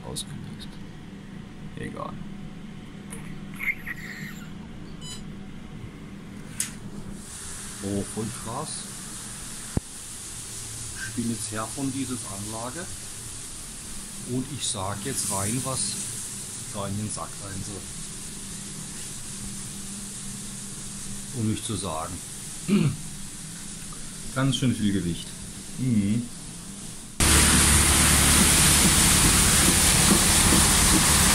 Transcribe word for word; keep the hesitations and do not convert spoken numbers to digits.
ausgelegt. Egal. Oh, voll krass. Ich bin jetzt Herr von dieser Anlage und ich sage jetzt rein, was da in den Sack rein soll. Um nicht zu sagen. Ganz schön viel Gewicht. Mhm.